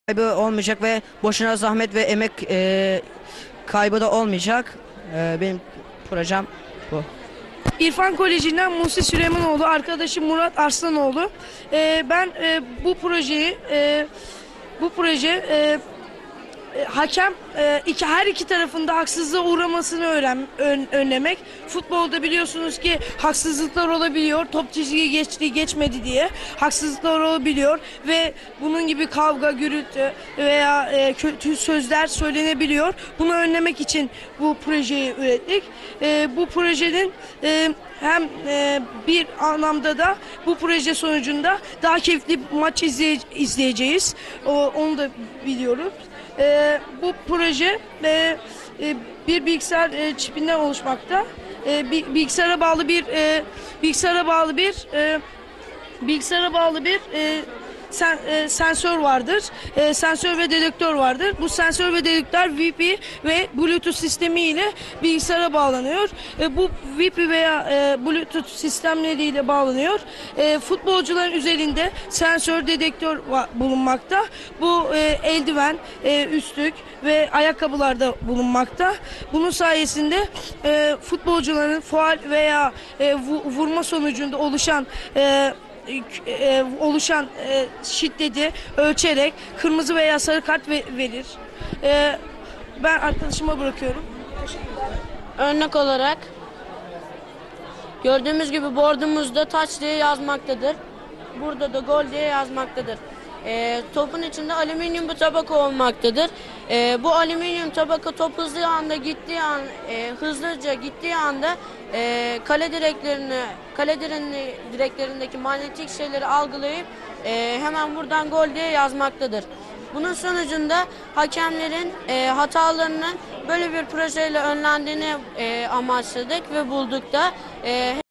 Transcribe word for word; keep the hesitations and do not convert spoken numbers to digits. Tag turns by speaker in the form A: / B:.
A: kaybı olmayacak ve boşuna zahmet ve emek e, kaybı da olmayacak. E, benim projem bu.
B: İrfan Koleji'nden Musi Süleymanoğlu, arkadaşım Murat Arslanoğlu. Ee, ben e, bu projeyi, e, bu proje e, e, hakem e, iki her iki tarafında haksızlığa uğramasını öğren, ön, önlemek. Futbolda biliyorsunuz ki haksızlıklar olabiliyor. Top çizgiyi geçti, geçmedi diye haksızlıklar olabiliyor ve bunun gibi kavga, gürültü veya e, kötü sözler söylenebiliyor. Bunu önlemek için bu projeyi ürettik. E, bu projenin e, hem e, bir anlamda da bu proje sonucunda daha keyifli maç izleye, izleyeceğiz. O, onu da biliyoruz. E, bu proje e, e, bir bilgisayar e, çipinden oluşmakta. E, bir, bilgisayara bağlı bir e, bilgisayara bağlı bir e, bilgisayara bağlı bir e, sen, e, sensör vardır. E, sensör ve dedektör vardır. Bu sensör ve dedektör Wi-Fi ve Bluetooth sistemi ile bilgisayara bağlanıyor. E, bu Wi-Fi veya e, Bluetooth sistemleriyle bağlanıyor. E, futbolcuların üzerinde sensör, dedektör bulunmakta. Bu e, eldiven, e, üstlük ve ayakkabılarda bulunmakta. Bunun sayesinde e, futbolcuların faul veya e, vurma sonucunda oluşan e, E, oluşan e, şiddeti ölçerek kırmızı veya sarı kart ve, verir. E, ben arkadaşıma bırakıyorum.
C: Örnek olarak gördüğümüz gibi bordumuzda taç diye yazmaktadır. Burada da gol diye yazmaktadır. E, topun içinde alüminyum bir tabaka olmaktadır. E, bu alüminyum tabaka top hızlı anda gittiği an, e, hızlıca gittiği anda e, kale direklerini, kale direğini, direklerindeki manyetik şeyleri algılayıp e, hemen buradan gol diye yazmaktadır. Bunun sonucunda hakemlerin e, hatalarının böyle bir projeyle önlendiğini e, amaçladık ve bulduk da. E,